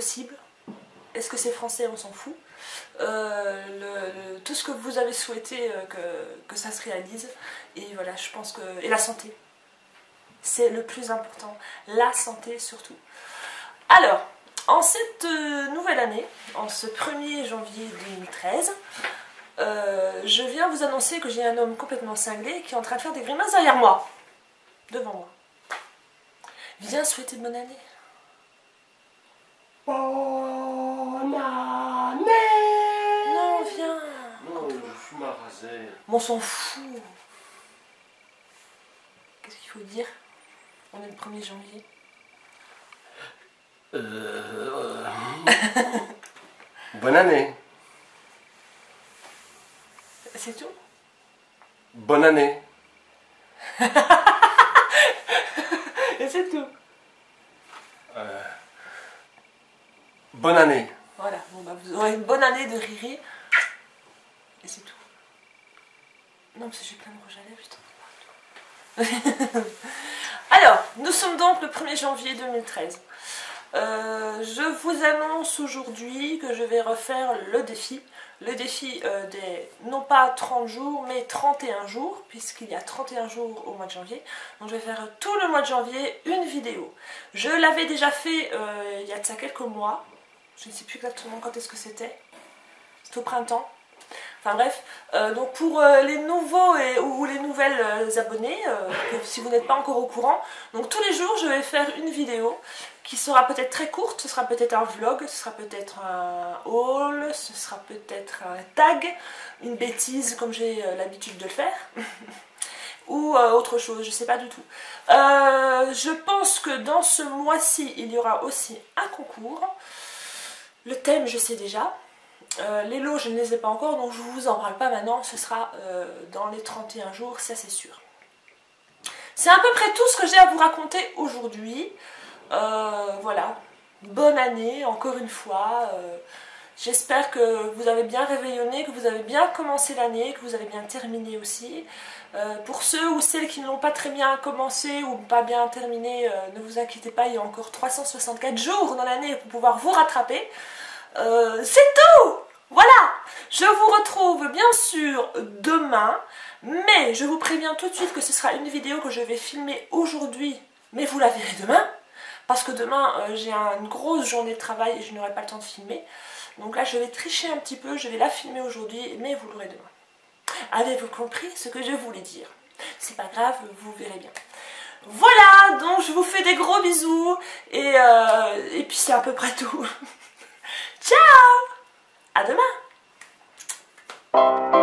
possible. Est-ce que c'est français? On s'en fout. Tout ce que vous avez souhaité que ça se réalise. Et voilà, je pense que... Et la santé. C'est le plus important. La santé surtout. Alors, en cette nouvelle année, en ce 1er janvier 2013, je viens vous annoncer que j'ai un homme complètement cinglé qui est en train de faire des grimaces derrière moi. Devant moi. Viens souhaiter bonne année. Bonne année. Non, viens. Non, je fume à raser. Bon, on s'en fout. Qu'est-ce qu'il faut dire? On est le 1er janvier. Bonne année. C'est tout? Bonne année. Et c'est tout. Bonne année. Voilà, bon, bah, vous aurez une bonne année de Riri. Et c'est tout. Non, parce que j'ai plein de rouge à lèvres, putain. Alors, nous sommes donc le 1er janvier 2013. Je vous annonce aujourd'hui que je vais refaire le défi. Le défi des, non pas 30 jours, mais 31 jours, puisqu'il y a 31 jours au mois de janvier. Donc je vais faire tout le mois de janvier une vidéo. Je l'avais déjà fait il y a de ça quelques mois. Je ne sais plus exactement quand est-ce que c'était. C'était au printemps. Enfin bref, donc pour les nouveaux ou les nouvelles abonnés, si vous n'êtes pas encore au courant, donc tous les jours je vais faire une vidéo qui sera peut-être très courte, ce sera peut-être un vlog, ce sera peut-être un haul, ce sera peut-être un tag, une bêtise comme j'ai l'habitude de le faire, ou autre chose, je ne sais pas du tout. Je pense que dans ce mois-ci, il y aura aussi un concours. Le thème, je sais déjà. Les lots, je ne les ai pas encore, donc je ne vous en parle pas maintenant, ce sera dans les 31 jours, ça c'est sûr. C'est à peu près tout ce que j'ai à vous raconter aujourd'hui. Voilà, bonne année, encore une fois. J'espère que vous avez bien réveillonné, que vous avez bien commencé l'année, que vous avez bien terminé aussi. Pour ceux ou celles qui ne l'ont pas très bien commencé ou pas bien terminé, ne vous inquiétez pas, il y a encore 364 jours dans l'année pour pouvoir vous rattraper. C'est tout! Voilà! Je vous retrouve bien sûr demain, mais je vous préviens tout de suite que ce sera une vidéo que je vais filmer aujourd'hui, mais vous la verrez demain, parce que demain j'ai une grosse journée de travail et je n'aurai pas le temps de filmer. Donc là je vais tricher un petit peu, je vais la filmer aujourd'hui, mais vous l'aurez demain. Avez-vous compris ce que je voulais dire? C'est pas grave, vous verrez bien. Voilà, donc je vous fais des gros bisous, et puis c'est à peu près tout. Ciao! À demain!